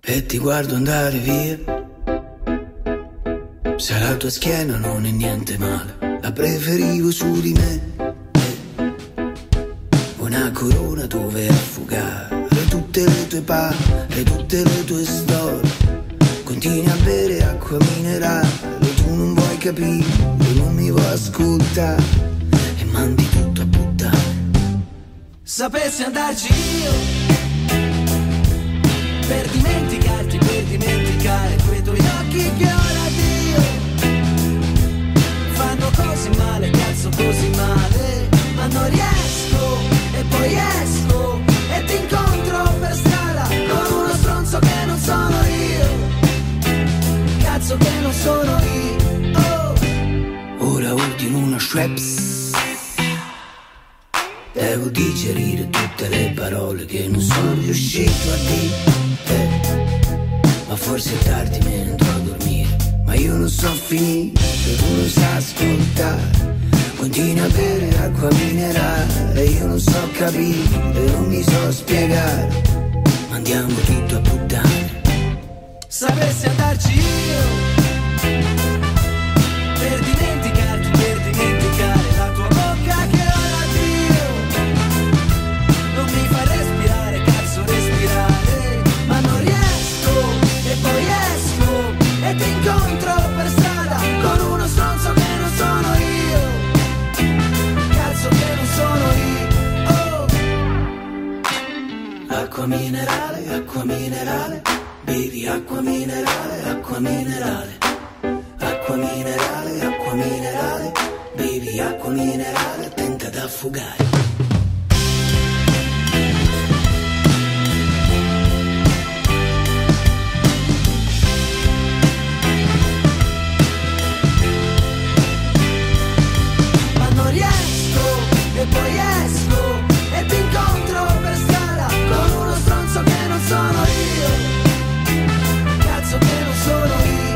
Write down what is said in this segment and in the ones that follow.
E ti guardo andare via. Se la tua schiena non è niente male, la preferivo su di me. Una corona dove affogare tutte le tue palle, tutte le tue storie. Continui a bere acqua minerale, tu non vuoi capire, non mi vuoi ascoltare e mandi tutto a buttare. Sapessi andarci io per dimenticarti, per dimenticare quei tuoi occhi che ora Dio fanno così male, cazzo così male, ma non riesco e poi esco e ti incontro per strada con uno stronzo che non sono io, cazzo che non sono io. Oh. Ora ordino una Schweppes, devo digerire tutte le parole che non sono riuscito a dire. Ma forse è tardi, me ne andrò a dormire. Ma io non so finire, tu non sai ascoltare. Continui a bere acqua minerale, io non so capire, non mi so spiegare. Ma andiamo tutto a puttane. Sapessi andarci io per dimenticarti, per dimenticare la tua bocca che ora Dio non mi fa respirare, cazzo respirare, ma non riesco e poi esco e ti incontro per strada con uno stronzo che non sono io, cazzo che non sono io. Oh. Acqua minerale, bevi acqua minerale, acqua minerale. Acqua minerale, bevi acqua minerale, tenta ad affogare. Ma non riesco e poi esco e ti incontro per strada con uno stronzo che non sono io, cazzo che non sono io.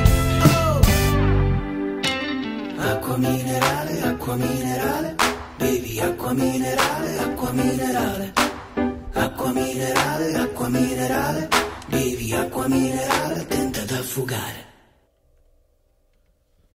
Acqua minerale, bevi acqua minerale, acqua minerale. Acqua minerale, bevi acqua minerale, tenta ad affogare.